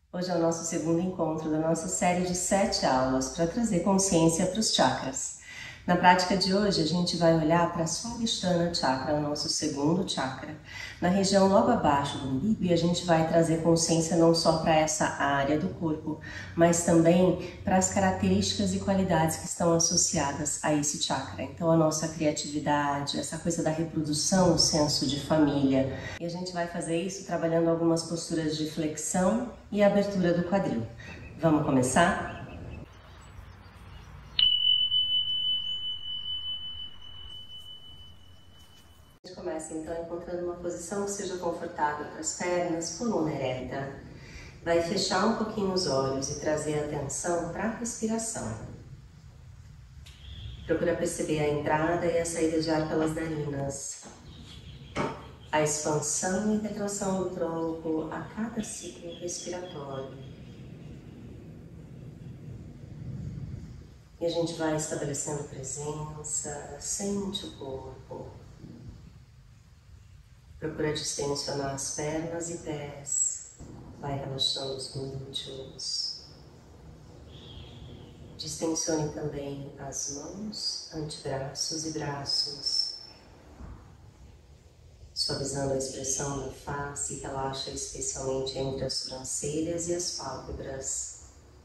Hoje é o nosso segundo encontro da nossa série de 7 aulas para trazer consciência para os chakras. Na prática de hoje, a gente vai olhar para a Swadhisthana Chakra, o nosso segundo chakra, na região logo abaixo do umbigo, e a gente vai trazer consciência não só para essa área do corpo, mas também para as características e qualidades que estão associadas a esse chakra. Então, a nossa criatividade, essa coisa da reprodução, o senso de família. E a gente vai fazer isso trabalhando algumas posturas de flexão e abertura do quadril. Vamos começar? A gente começa então encontrando uma posição que seja confortável para as pernas, coluna ereta. Vai fechar um pouquinho os olhos e trazer atenção para a respiração. Procura perceber a entrada e a saída de ar pelas narinas. A expansão e retração do tronco a cada ciclo respiratório. E a gente vai estabelecendo presença, sente o corpo. Procura distensionar as pernas e pés. Vai relaxando os glúteos. Distensione também as mãos, antebraços e braços. Suavizando a expressão da face, relaxa especialmente entre as sobrancelhas e as pálpebras.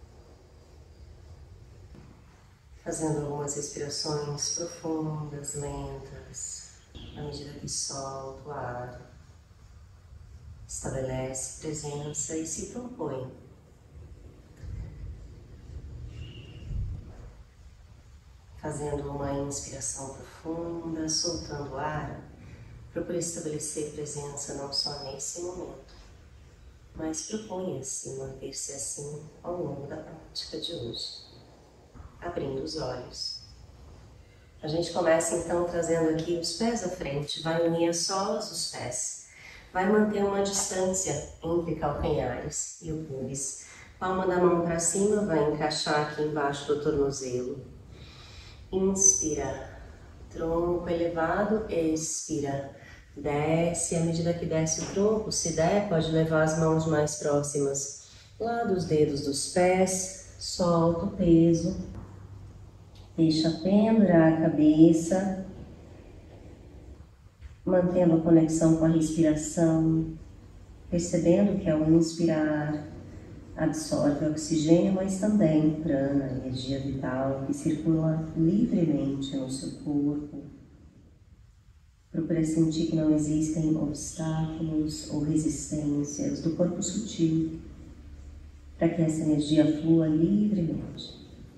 Fazendo algumas respirações profundas, lentas, à medida que solta o ar. Estabelece presença e se propõe. Fazendo uma inspiração profunda, soltando o ar, procure estabelecer presença não só nesse momento, mas proponha-se manter-se assim ao longo da prática de hoje. Abrindo os olhos. A gente começa então trazendo aqui os pés à frente, vai unir as solas dos pés, vai manter uma distância entre calcanhares e o pubis. Palma da mão para cima, vai encaixar aqui embaixo do tornozelo. Inspira, tronco elevado, expira, desce. À medida que desce o tronco, se der, pode levar as mãos mais próximas lá dos dedos dos pés, solta o peso. Deixa pendurar a cabeça, mantendo a conexão com a respiração, percebendo que ao inspirar absorve oxigênio, mas também prana, energia vital que circula livremente no seu corpo. Procura sentir que não existem obstáculos ou resistências do corpo sutil, para que essa energia flua livremente.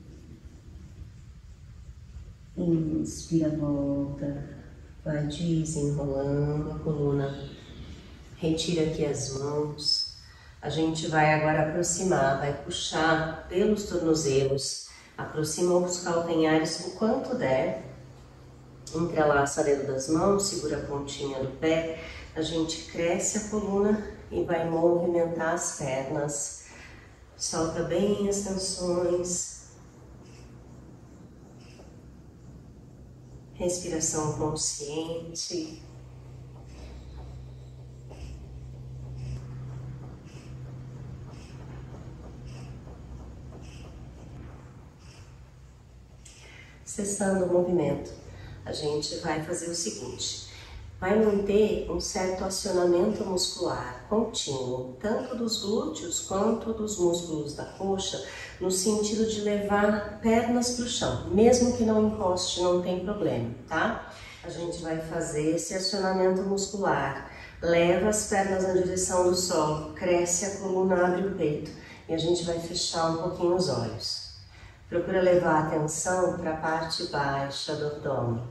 Inspira, volta, vai desenrolando a coluna, retira aqui as mãos. A gente vai agora aproximar, vai puxar pelos tornozelos, aproxima os calcanhares o quanto der, entrelaça o dedo das mãos, segura a pontinha do pé, a gente cresce a coluna e vai movimentar as pernas, solta bem as tensões. Respiração consciente. Cessando o movimento, a gente vai fazer o seguinte: vai manter um certo acionamento muscular contínuo, tanto dos glúteos quanto dos músculos da coxa, no sentido de levar pernas para o chão, mesmo que não encoste, não tem problema, tá? A gente vai fazer esse acionamento muscular, leva as pernas na direção do solo, cresce a coluna, abre o peito e a gente vai fechar um pouquinho os olhos. Procura levar a atenção para a parte baixa do abdômen.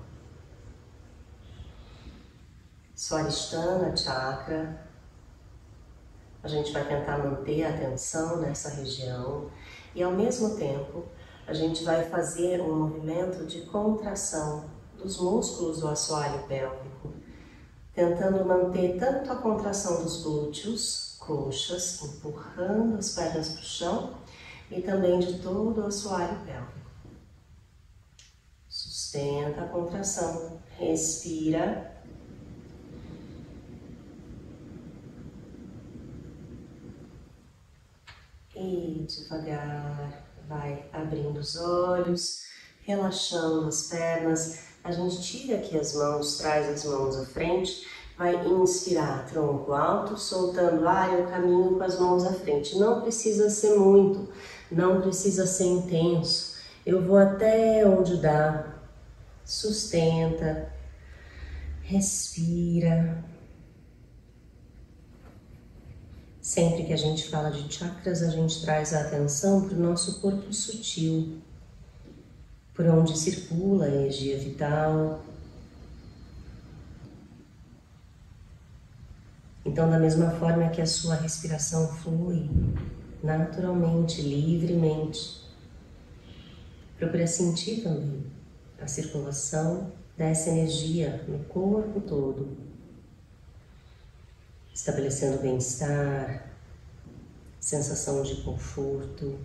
Swadhisthana Chakra. A gente vai tentar manter a atenção nessa região e ao mesmo tempo a gente vai fazer um movimento de contração dos músculos do assoalho pélvico, tentando manter tanto a contração dos glúteos, coxas, empurrando as pernas para o chão e também de todo o assoalho pélvico. Sustenta a contração, respira. E devagar vai abrindo os olhos, relaxando as pernas. A gente tira aqui as mãos, traz as mãos à frente, vai inspirar, tronco alto, soltando ar, eu caminho com as mãos à frente. Não precisa ser muito, não precisa ser intenso. Eu vou até onde dá, sustenta, respira. Sempre que a gente fala de chakras, a gente traz a atenção para o nosso corpo sutil, por onde circula a energia vital. Então, da mesma forma que a sua respiração flui naturalmente, livremente, procura sentir também a circulação dessa energia no corpo todo, estabelecendo bem-estar, sensação de conforto.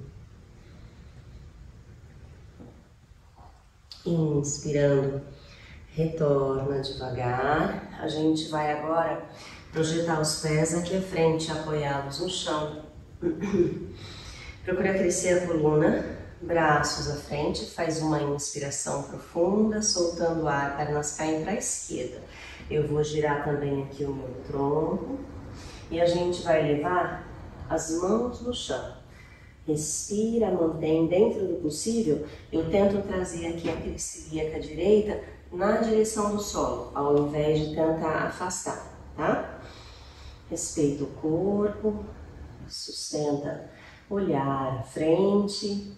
Inspirando, retorna devagar. A gente vai agora projetar os pés aqui à frente, apoiá-los no chão. Procura crescer a coluna, braços à frente, faz uma inspiração profunda, soltando o ar, pernas caem para a esquerda. Eu vou girar também aqui o meu tronco e a gente vai levar as mãos no chão. Respira, mantém dentro do possível. Eu tento trazer aqui a ilíaca direita na direção do solo, ao invés de tentar afastar, tá? Respeita o corpo, sustenta, olhar à frente.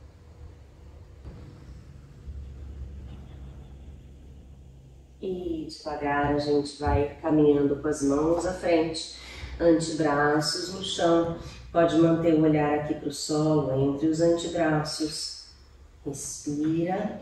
E devagar a gente vai caminhando com as mãos à frente, antebraços no chão. Pode manter o olhar aqui para o solo, entre os antebraços. Respira.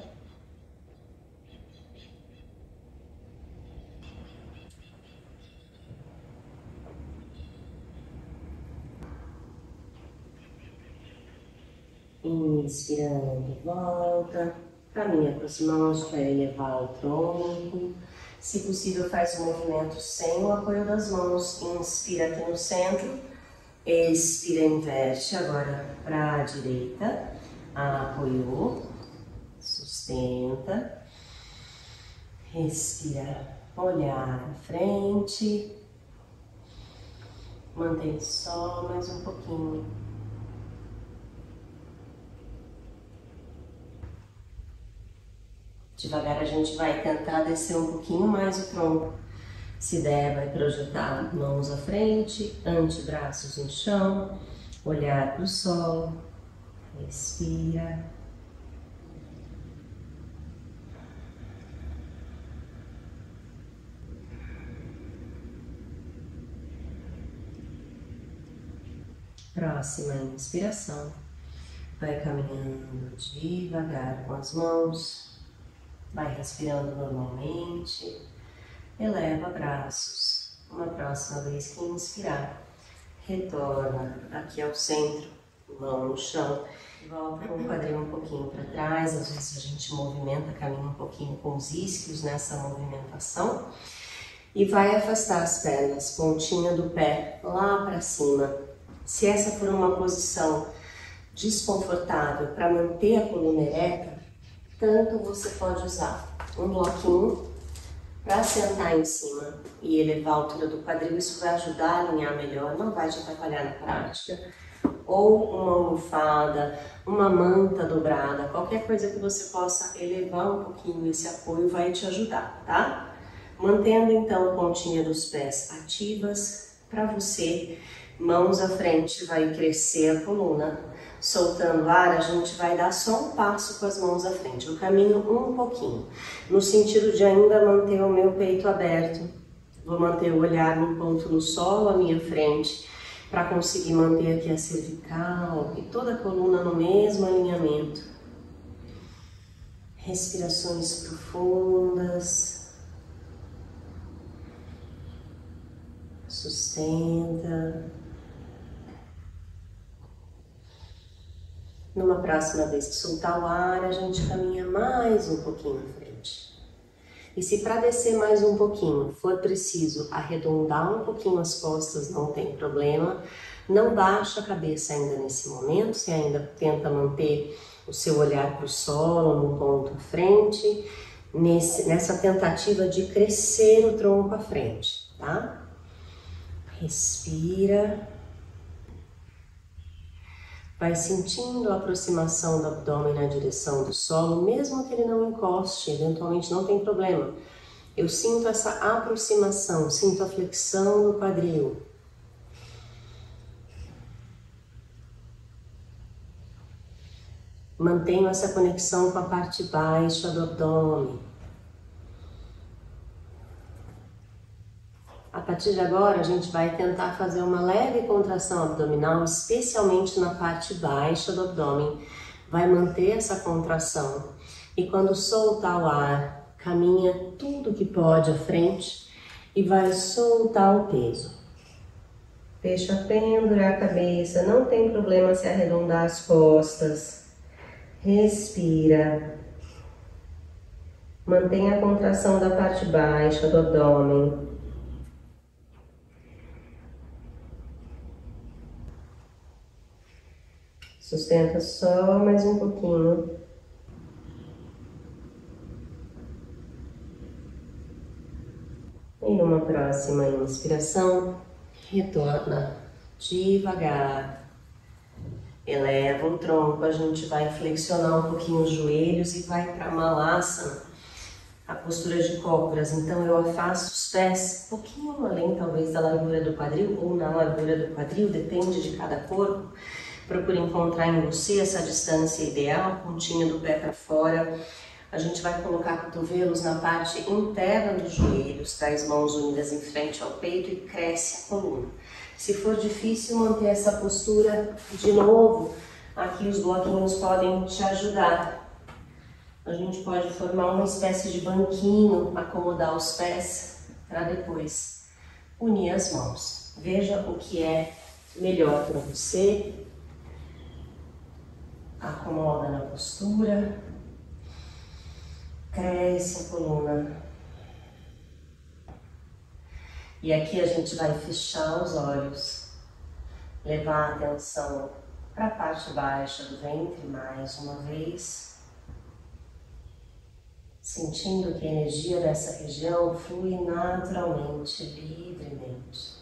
Inspirando, volta. Caminha com as mãos para elevar o tronco. Se possível, faz o movimento sem o apoio das mãos. Inspira aqui no centro. Expira, inverte agora para a direita. Apoiou. Sustenta. Respira. Olhar à frente. Mantém só mais um pouquinho. Devagar a gente vai tentar descer um pouquinho mais o tronco. Se der, vai projetar mãos à frente, antebraços no chão, olhar para o sol, respira. Próxima inspiração. Vai caminhando devagar com as mãos. Vai respirando normalmente, eleva braços. Uma próxima vez que inspirar, retorna aqui ao centro, mão no chão, volta com o quadril um pouquinho para trás. Às vezes a gente movimenta, caminha um pouquinho com os isquios nessa movimentação e vai afastar as pernas, pontinha do pé lá para cima. Se essa for uma posição desconfortável para manter a coluna ereta, tanto você pode usar um bloquinho para sentar em cima e elevar a altura do quadril. Isso vai ajudar a alinhar melhor, não vai te atrapalhar na prática. Ou uma almofada, uma manta dobrada, qualquer coisa que você possa elevar um pouquinho esse apoio vai te ajudar, tá? Mantendo então a pontinha dos pés ativas para você. Mãos à frente, vai crescer a coluna. Soltando ar, a gente vai dar só um passo com as mãos à frente. Eu caminho um pouquinho, no sentido de ainda manter o meu peito aberto. Vou manter o olhar num ponto no solo à minha frente, para conseguir manter aqui a cervical e toda a coluna no mesmo alinhamento. Respirações profundas. Sustenta. Numa próxima vez que soltar o ar, a gente caminha mais um pouquinho à frente. E se para descer mais um pouquinho for preciso arredondar um pouquinho as costas, não tem problema. Não baixa a cabeça ainda nesse momento, você ainda tenta manter o seu olhar para o solo, no ponto à frente, nessa tentativa de crescer o tronco à frente, tá? Respira. Vai sentindo a aproximação do abdômen na direção do solo, mesmo que ele não encoste, eventualmente não tem problema. Eu sinto essa aproximação, sinto a flexão no quadril. Mantenho essa conexão com a parte baixa do abdômen. A partir de agora, a gente vai tentar fazer uma leve contração abdominal, especialmente na parte baixa do abdômen. Vai manter essa contração. E quando soltar o ar, caminha tudo que pode à frente e vai soltar o peso. Deixa pendurar a cabeça, não tem problema se arredondar as costas. Respira. Mantenha a contração da parte baixa do abdômen. Sustenta só mais um pouquinho. E numa próxima inspiração, retorna devagar. Eleva o tronco, a gente vai flexionar um pouquinho os joelhos e vai para Malasana, a postura de cócoras. Então eu afasto os pés um pouquinho além talvez da largura do quadril ou na largura do quadril, depende de cada corpo. Procure encontrar em você essa distância ideal, pontinha do pé para fora. A gente vai colocar cotovelos na parte interna dos joelhos, traz mãos unidas em frente ao peito e cresce a coluna. Se for difícil manter essa postura, de novo, aqui os bloquinhos podem te ajudar. A gente pode formar uma espécie de banquinho, acomodar os pés para depois unir as mãos. Veja o que é melhor para você. Acomoda na postura, cresce a coluna. E aqui a gente vai fechar os olhos, levar a atenção para a parte baixa do ventre mais uma vez, sentindo que a energia dessa região flui naturalmente, livremente.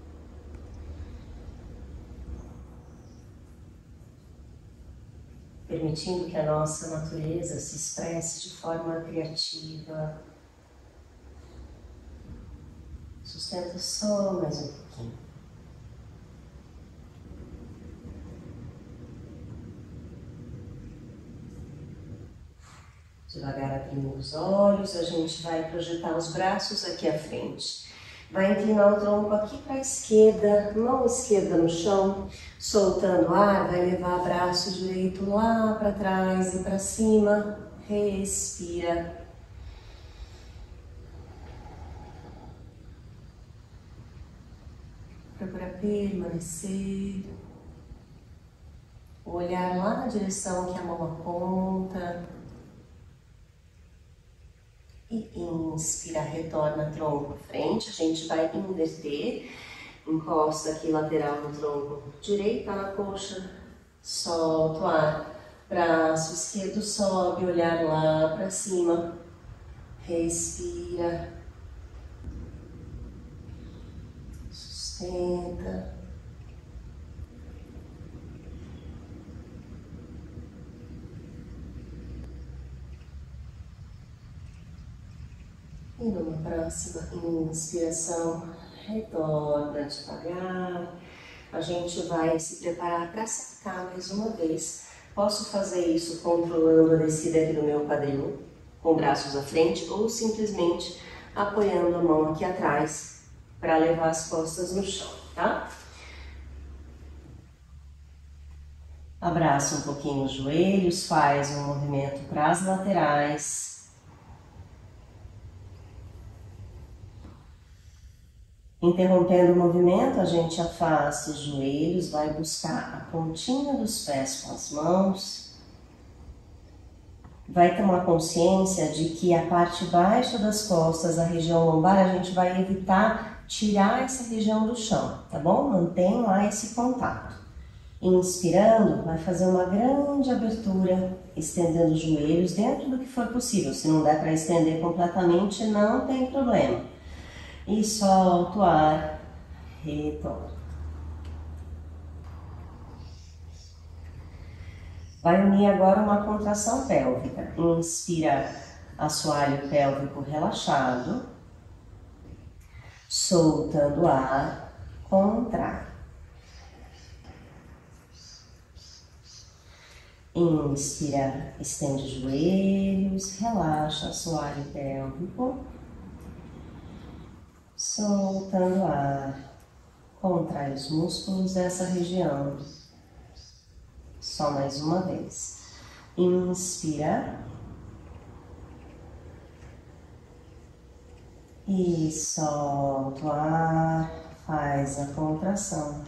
Permitindo que a nossa natureza se expresse de forma criativa. Sustenta só mais um pouquinho. Devagar abrindo os olhos, a gente vai projetar os braços aqui à frente. Vai inclinar o tronco aqui para a esquerda, mão esquerda no chão, soltando o ar, vai levar o braço direito lá para trás e para cima. Respira. Procura permanecer. O olhar lá na direção que a mão aponta. E inspira, retorna tronco à frente, a gente vai inverter, encosta aqui lateral no tronco direito na coxa, solta o ar, braço esquerdo sobe, olhar lá para cima, respira, sustenta. E numa próxima inspiração, retorna devagar. A gente vai se preparar para sentar mais uma vez. Posso fazer isso controlando a descida aqui do meu quadril, com braços à frente, ou simplesmente apoiando a mão aqui atrás para levar as costas no chão, tá? Abraça um pouquinho os joelhos, faz um movimento para as laterais. Interrompendo o movimento, a gente afasta os joelhos, vai buscar a pontinha dos pés com as mãos. Vai tomar consciência de que a parte baixa das costas, a região lombar, a gente vai evitar tirar essa região do chão, tá bom? Mantém lá esse contato. Inspirando, vai fazer uma grande abertura, estendendo os joelhos dentro do que for possível. Se não der para estender completamente, não tem problema. E solta o ar, retorna. Vai unir agora uma contração pélvica. Inspira, assoalho pélvico relaxado. Soltando o ar, contrai. Inspira, estende os joelhos, relaxa, assoalho pélvico. Soltando o ar, contrai os músculos dessa região. Só mais uma vez. Inspira. E solta o ar, faz a contração.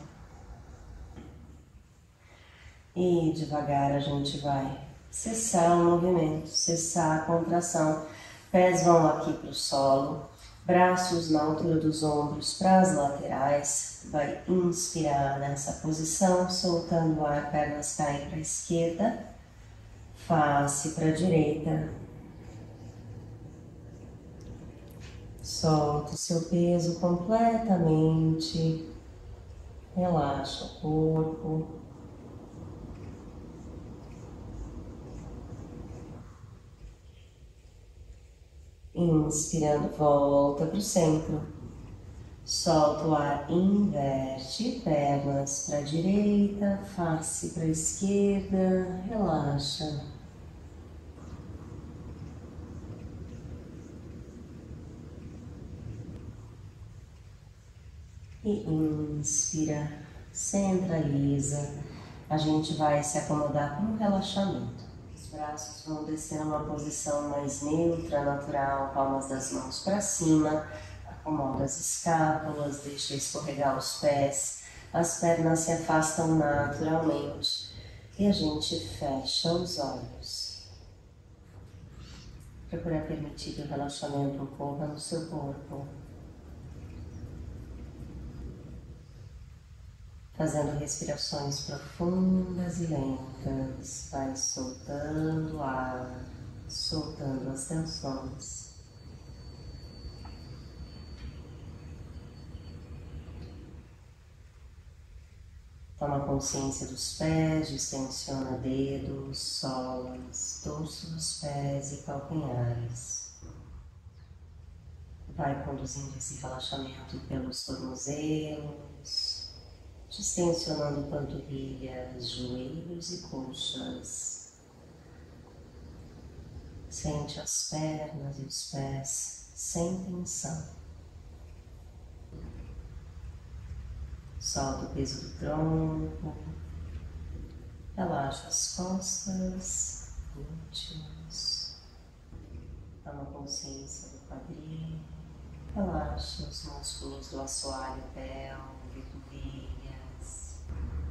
E devagar a gente vai cessar o movimento, cessar a contração. Pés vão aqui para o solo, braços na altura dos ombros para as laterais. Vai inspirar nessa posição, soltando o ar, pernas caem para a esquerda, face para a direita. Solta o seu peso completamente, relaxa o corpo. Inspirando, volta para o centro. Solta o ar, inverte, pernas para a direita, face para a esquerda, relaxa. E inspira, centraliza. A gente vai se acomodar para um relaxamento. Os braços vão descer numa posição mais neutra, natural, palmas das mãos para cima. Acomoda as escápulas, deixa escorregar os pés. As pernas se afastam naturalmente. E a gente fecha os olhos. Procura permitir que o relaxamento ocorra no seu corpo. Fazendo respirações profundas e lentas, vai soltando o ar, soltando as tensões. Toma consciência dos pés, distensiona dedos, solas, dorso dos pés e calcanhares. Vai conduzindo esse relaxamento pelos tornozelos, distensionando panturrilhas, joelhos e coxas. Sente as pernas e os pés sem tensão. Solta o peso do tronco. Relaxa as costas, glúteos. Toma consciência do quadril. Relaxa os músculos do assoalho pélvico, virilhas.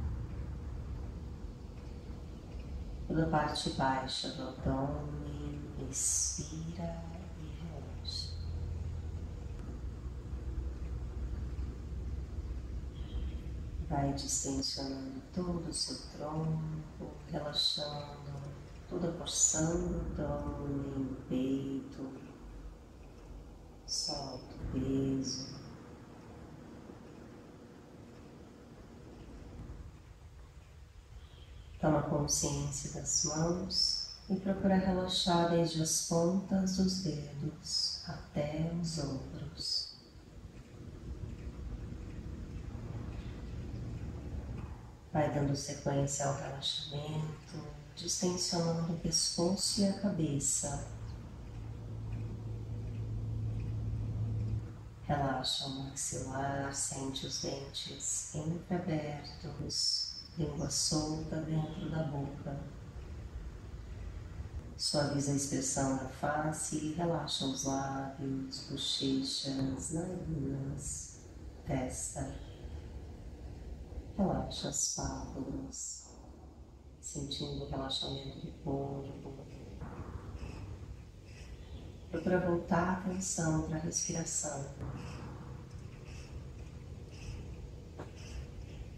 Toda a parte baixa do abdômen, expira e relaxa. Vai distensionando todo o seu tronco, relaxando toda a porção do abdômen, do peito. Solta o peso. Toma consciência das mãos e procura relaxar desde as pontas dos dedos até os ombros. Vai dando sequência ao relaxamento, distensionando o pescoço e a cabeça. Relaxa o maxilar, sente os dentes entreabertos, língua solta dentro da boca. Suaviza a expressão da face e relaxa os lábios, bochechas, narinas, testa. Relaxa as pálpebras, sentindo o relaxamento do corpo. Procura voltar a atenção para a respiração.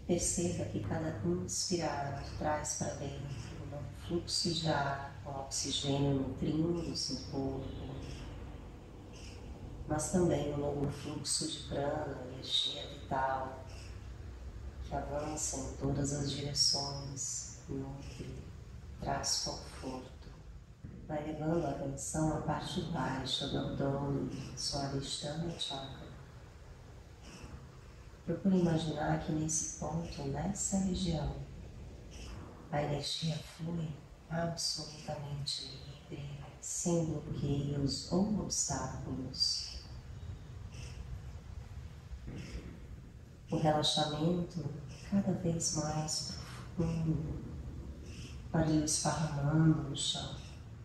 Perceba que cada inspirar traz para dentro um fluxo de ar com oxigênio nutrindo o seu corpo, mas também um novo fluxo de prana, energia vital, que avança em todas as direções, nutre, traz conforto. Vai levando a atenção à parte baixa do abdômen, sua Adhisthana Chakra. Procure imaginar que nesse ponto, nessa região, a energia flui absolutamente livre, sem bloqueios ou obstáculos. O relaxamento cada vez mais profundo, ali esparramando no chão.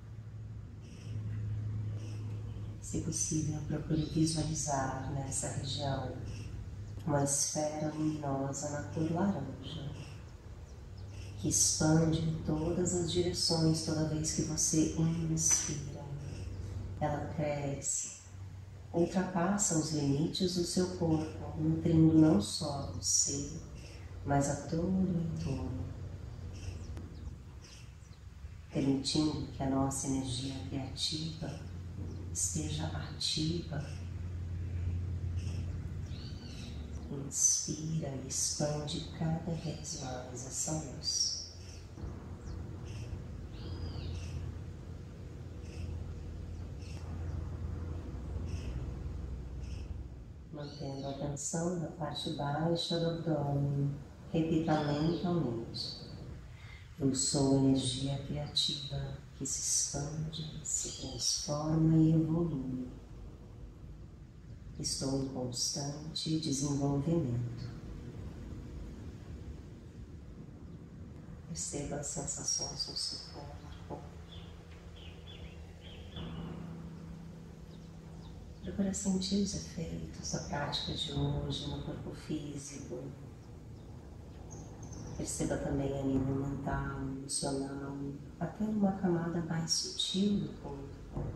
Se possível, procure visualizar nessa região uma esfera luminosa na cor laranja, que expande em todas as direções toda vez que você inspira. Ela cresce, ultrapassa os limites do seu corpo, nutrindo não só você, mas a todo o entorno, permitindo que a nossa energia criativa esteja ativa. Inspira e expande cada vez mais essa luz. Mantendo a atenção na parte baixa do abdômen, repita mentalmente: eu sou energia criativa que se expande, se transforma e evolui. Estou em constante desenvolvimento. Perceba as sensações no seu corpo. Procura sentir os efeitos da prática de hoje no corpo físico. Perceba também a nível mental, emocional, até numa camada mais sutil do corpo.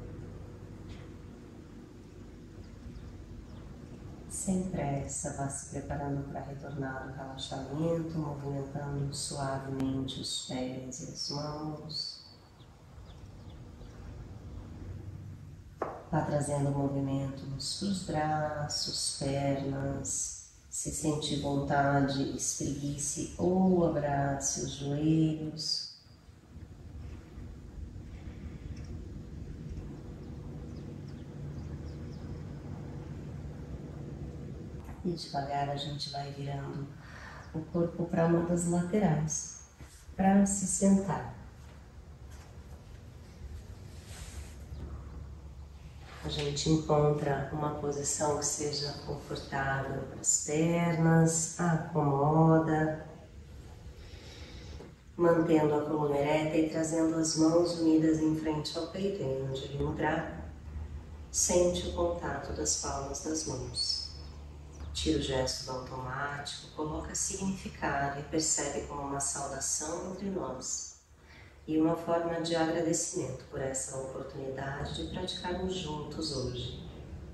Sem pressa, vá se preparando para retornar ao relaxamento, movimentando suavemente os pés e as mãos. Vá trazendo movimentos para os braços, pernas. Se sentir vontade, espreguice ou abrace os joelhos. E devagar a gente vai virando o corpo para uma das laterais, para se sentar. A gente encontra uma posição que seja confortável para as pernas, acomoda, mantendo a coluna ereta e trazendo as mãos unidas em frente ao peito, em Anjali Mudra. Sente o contato das palmas das mãos. Tira o gesto do automático, coloca significado e percebe como uma saudação entre nós e uma forma de agradecimento por essa oportunidade de praticarmos juntos hoje.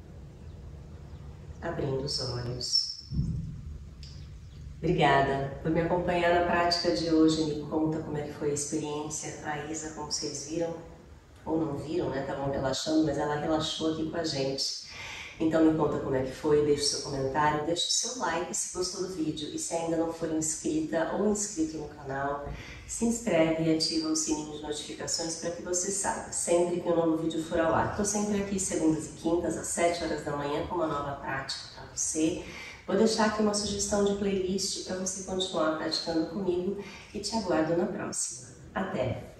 Abrindo os olhos. Obrigada por me acompanhar na prática de hoje. Me conta como é que foi a experiência. A Isa, como vocês viram, ou não viram, né? Estavam relaxando, mas ela relaxou aqui com a gente. Então me conta como é que foi, deixa o seu comentário, deixa o seu like se gostou do vídeo e se ainda não for inscrita ou inscrito no canal, se inscreve e ativa o sininho de notificações para que você saiba sempre que um novo vídeo for ao ar. Estou sempre aqui segundas e quintas às 7 horas da manhã com uma nova prática para você. Vou deixar aqui uma sugestão de playlist para você continuar praticando comigo e te aguardo na próxima. Até!